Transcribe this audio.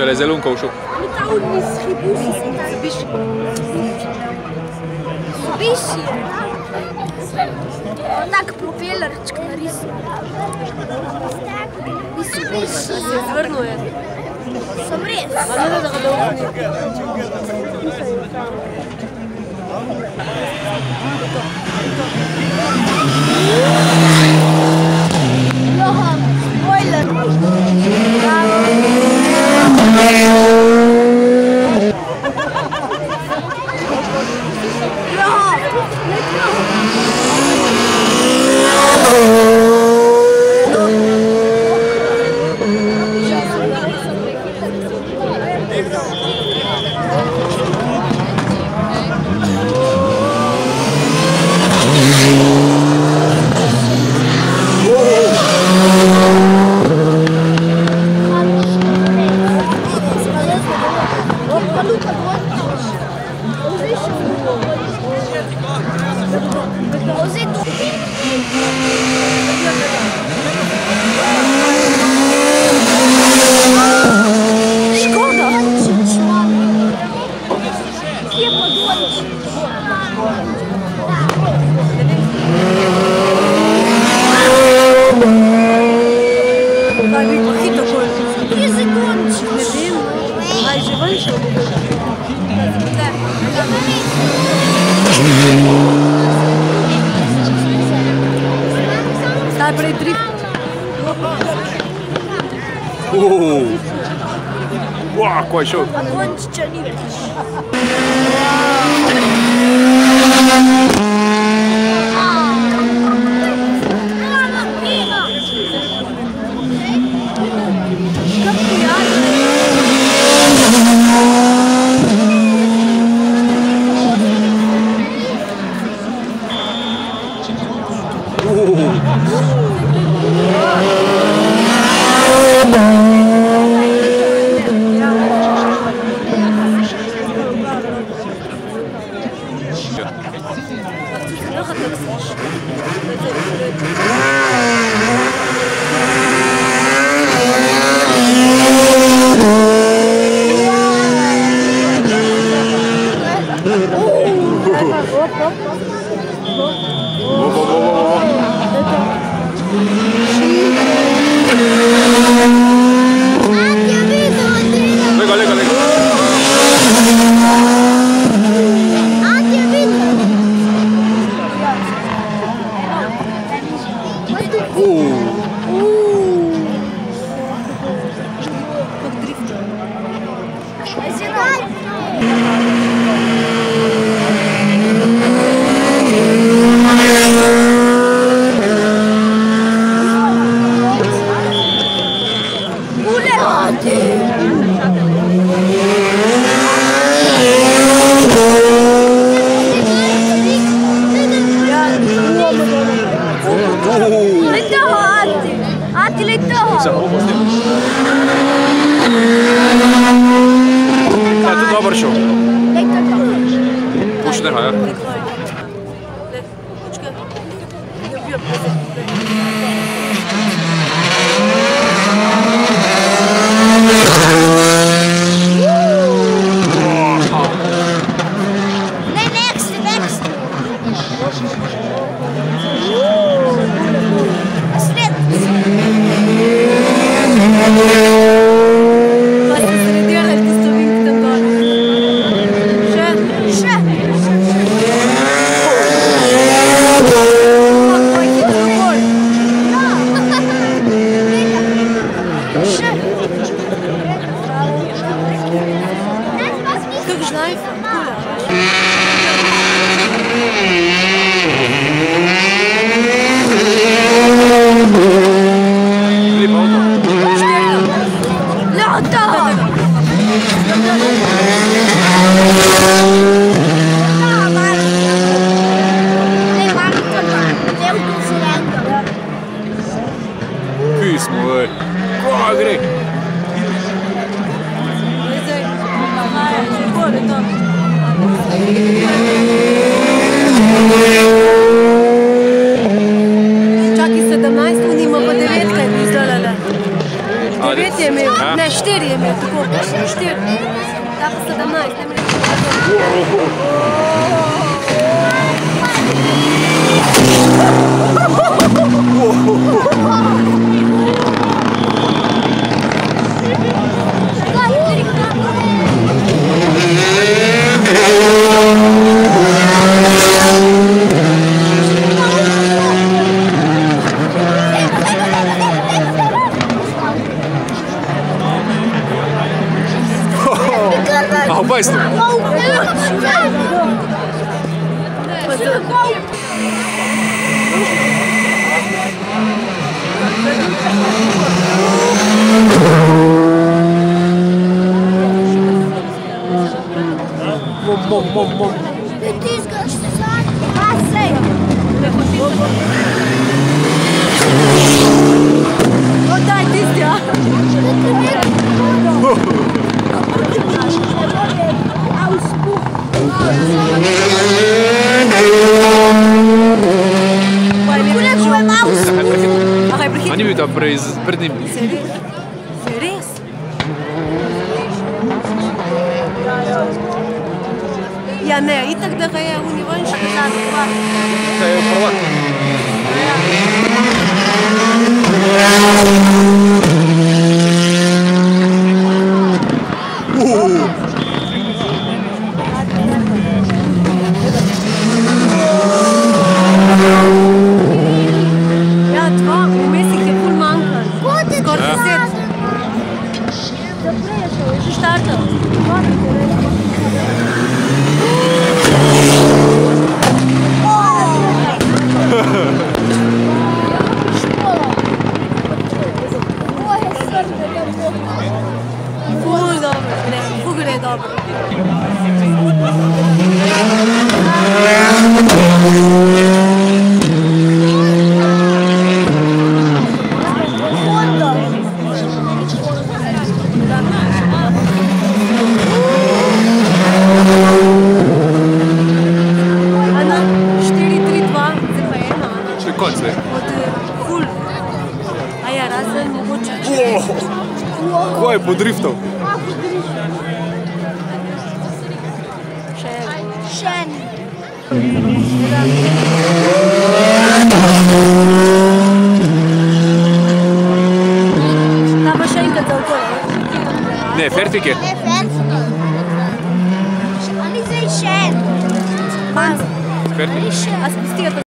Care zelo šel. Biši. Tak propelerček narisal. Biši. Se zvrnil je. Sem res. Pa ne da ga dolgo. Johan, spoiler. Najprej drift. Ko je šel? Končiča ni več. Še. A bajsno. Mom. Daj, tisti, ja. A ni bil ta pred njim? Se res? Ja ne, itak da ga je univanjški dan dva. Da je prvak. Ja, dva, vmes jih je ful manjkalo. Skoraj 10. Že štartal. Ful dobro, ful gre dobro. Ana, 4-3-2, zdaj pa ena, Ana. Še konc, ne? Od ful. A ja, razen mogoče. Ko je podriftal? Še en. Ta pa še enkrat za okolo. Ne, fertik je. Oni zdaj še en. Fertik. A spustijo to